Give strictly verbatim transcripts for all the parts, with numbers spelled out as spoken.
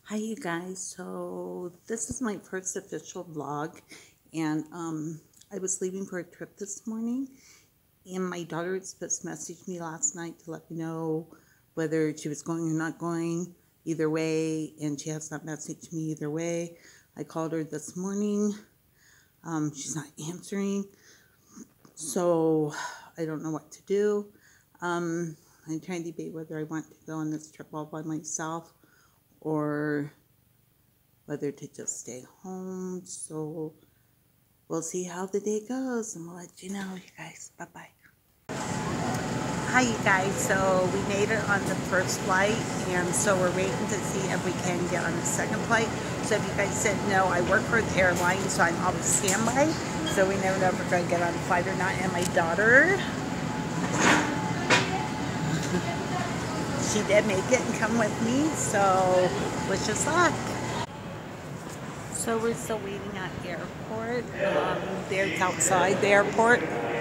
Hi you guys, so this is my first official vlog, and um, I was leaving for a trip this morning, and my daughter just messaged me last night to let me know whether she was going or not going, either way, and she has not messaged me either way. I called her this morning, um, she's not answering, so I don't know what to do. Um, I'm trying to debate whether I want to go on this trip all by myself or whether to just stay home. So we'll see how the day goes, and we'll let you know, you guys. Bye bye. Hi you guys, so we made it on the first flight, and so we're waiting to see if we can get on the second flight. So if you guys said no, I work for the airline, so I'm always standby, so we never know if we're going to get on the flight or not. And my daughter, she did make it and come with me, so wish us luck. So we're still waiting at the airport. Um, they're outside the airport.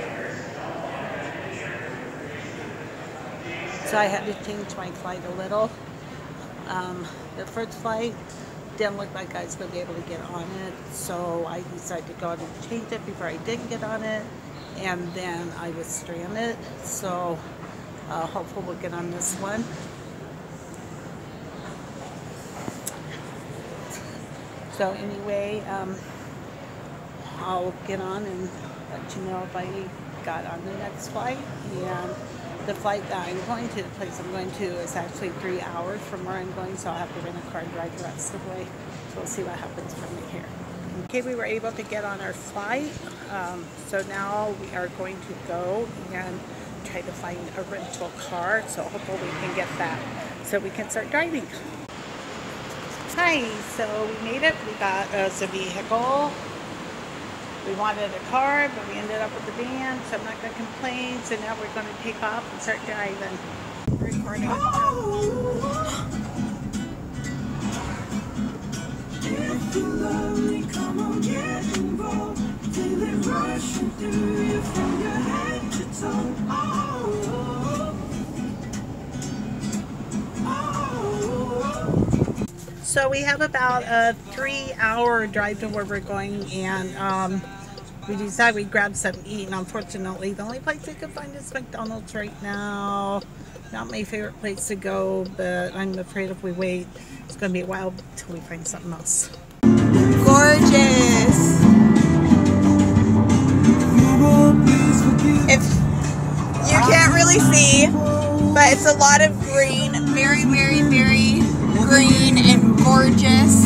So I had to change my flight a little. Um, the first flight didn't look like I was going to be able to get on it. So I decided to go ahead and change it before I did get on it. And then I was stranded. So uh, hopefully we'll get on this one. So anyway, um, I'll get on and let you know if I got on the next flight. And the flight that I'm going to, the place I'm going to, is actually three hours from where I'm going, so I'll have to rent a car and drive the rest of the way. So we'll see what happens from here. Okay, we were able to get on our flight. Um, so now we are going to go and try to find a rental car. So hopefully we can get that so we can start driving. Hi, so we made it. We got us a vehicle. We wanted a car, but we ended up with a van, so I'm not going to complain. So now we're going to take off and start driving. Recording. If you love me, come on, get involved. Feel it rushing through you from your head to toe. Oh, So we have about a three hour drive to where we're going, and um, we decided we'd grab something to eat, and unfortunately the only place we could find is McDonald's right now. Not my favorite place to go, but I'm afraid if we wait it's going to be a while until we find something else. Gorgeous! If you can't really see, but it's a lot of green, very, very, very green and gorgeous.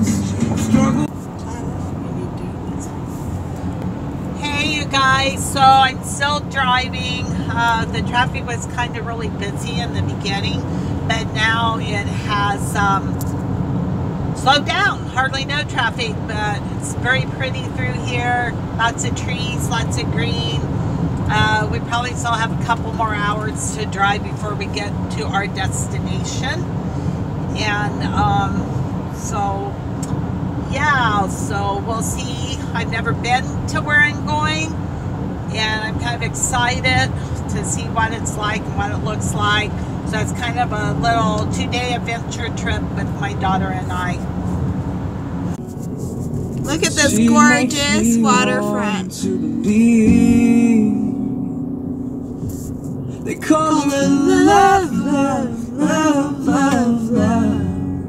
Hey you guys, so I'm still driving. Uh, the traffic was kind of really busy in the beginning, but now it has um, slowed down. Hardly no traffic, but it's very pretty through here. Lots of trees, lots of green. Uh, we probably still have a couple more hours to drive before we get to our destination. And um, so, yeah, so we'll see. I've never been to where I'm going, and I'm kind of excited to see what it's like and what it looks like. So it's kind of a little two-day adventure trip with my daughter and I. Look at this gorgeous waterfront. They call it love, love, love, love, love.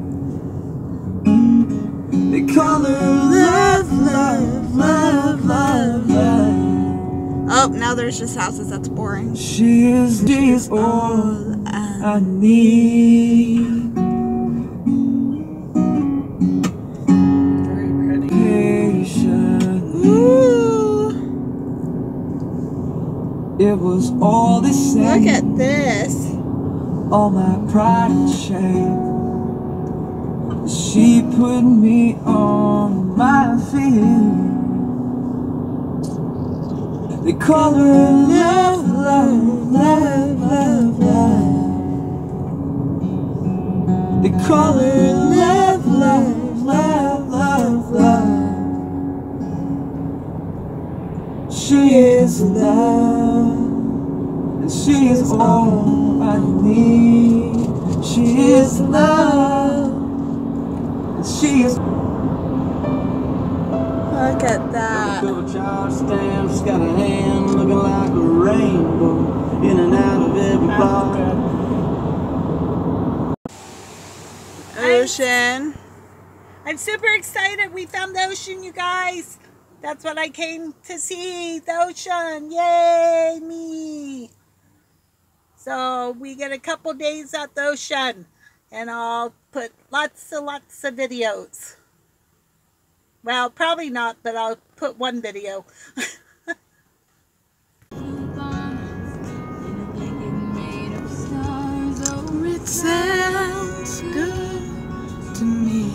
They call her love, love, love, love, love. Oh, now there's just houses. That's boring. She is, she is all I need. Very pretty. Patient. Ooh. It was all the same. Look at this. All my pride and shame. She put me on my feet. They call her love, love, love, love, love. They call her love, love, love, love, love. She is love, and she is all I need. She is love. Look at that. Stamps got a hand looking like a rainbow in and out of every bar. Ocean. I'm super excited. We found the ocean, you guys. That's what I came to see. The ocean. Yay, me. So we get a couple days at the ocean. And I'll put lots and lots of videos. Well, probably not, but I'll put one video. It sounds good to me.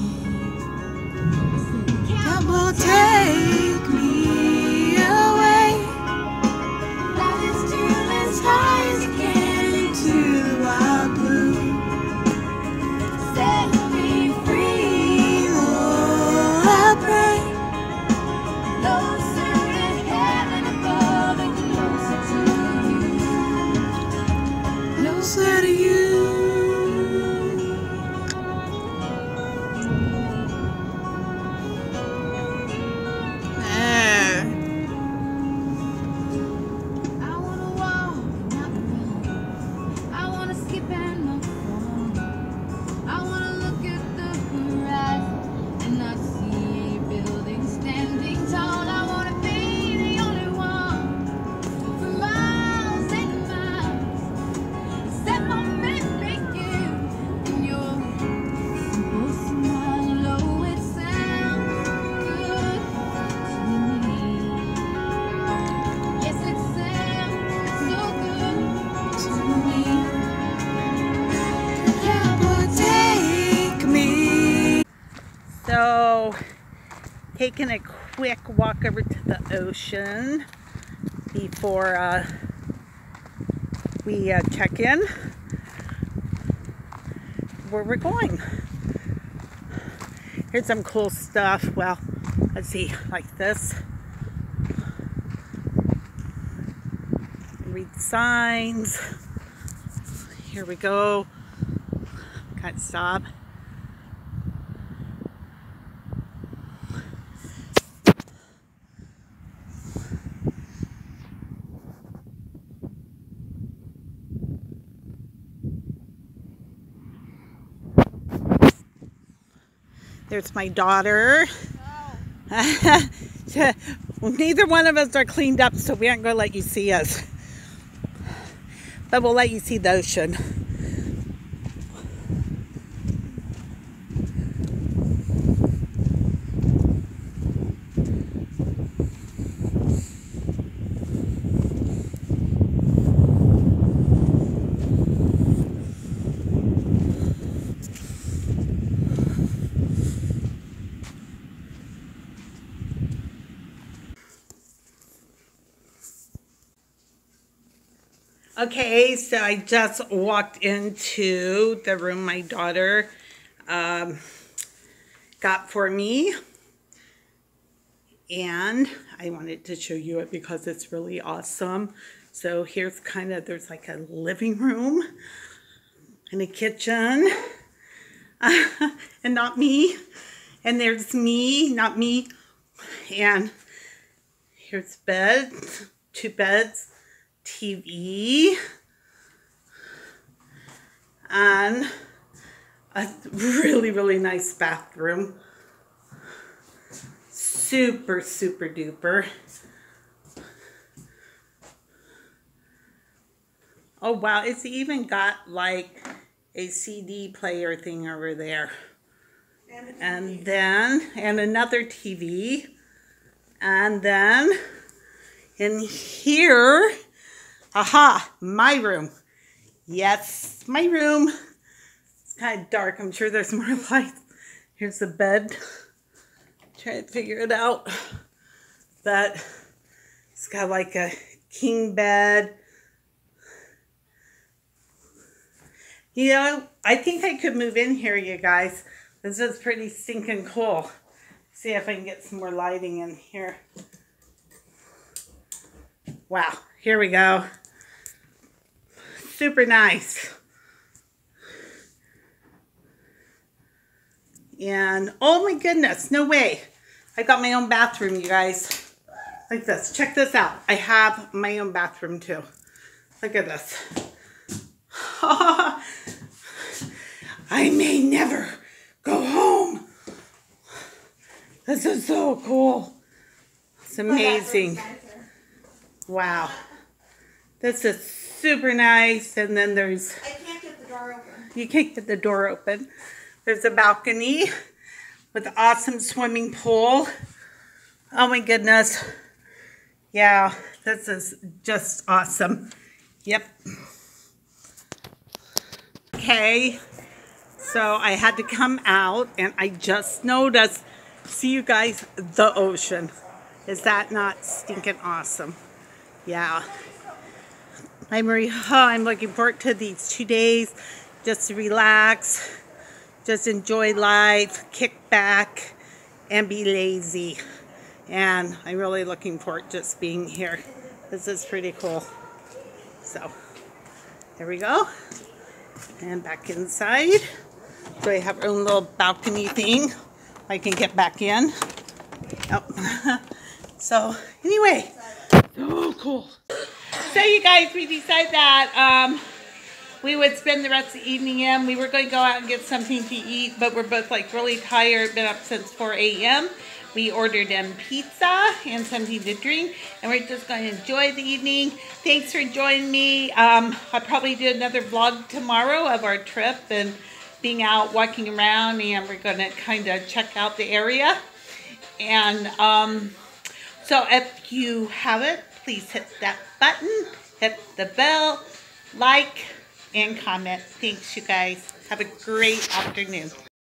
Come on, take me away. That is still as high as it can into the wild blue. Set me free, oh, I pray. Closer to heaven above and closer to you. Closer to you. So, taking a quick walk over to the ocean before uh, we uh, check in where we're going. Here's some cool stuff. Well, let's see, like this. Read signs. Here we go. Can't stop. There's my daughter. Oh. Neither one of us are cleaned up, so we aren't going to let you see us. But we'll let you see the ocean. Okay, so I just walked into the room my daughter um, got for me, and I wanted to show you it because it's really awesome. So here's kind of, there's like a living room and a kitchen, and not me, and there's me, not me, and here's bed, two beds, T V, and a really, really nice bathroom. Super, super duper. Oh wow, it's even got like a C D player thing over there. And, and then, and another T V. And then in here, aha, my room. Yes, my room. It's kind of dark. I'm sure there's more light. Here's the bed. Trying to figure it out. But it's got like a king bed. You know, I think I could move in here, you guys. This is pretty stinking cool. See if I can get some more lighting in here. Wow, here we go. Super nice. And oh my goodness, no way. I got my own bathroom, you guys. Like this. Check this out. I have my own bathroom too. Look at this. I may never go home. This is so cool. It's amazing. Wow. This is super nice. And then there's... I can't get the door open. You can't get the door open. There's a balcony with an awesome swimming pool. Oh my goodness. Yeah, this is just awesome. Yep. Okay, so I had to come out and I just noticed, see you guys, the ocean. Is that not stinking awesome? Yeah. Hi Marie, oh, I'm looking forward to these two days just to relax, just enjoy life, kick back, and be lazy. And I'm really looking forward to just being here. This is pretty cool. So, there we go. And back inside. So I have our own little balcony thing. I can get back in. Oh. So, anyway. Oh, cool. So, you guys, we decided that um, we would spend the rest of the evening in. We were going to go out and get something to eat, but we're both like really tired. Been up since four A M We ordered in pizza and something to drink, and we're just going to enjoy the evening. Thanks for joining me. Um, I'll probably do another vlog tomorrow of our trip and being out walking around, and we're going to kind of check out the area. And um, so if you haven't, please hit that button, hit the bell, like, and comment. Thanks, you guys. Have a great afternoon.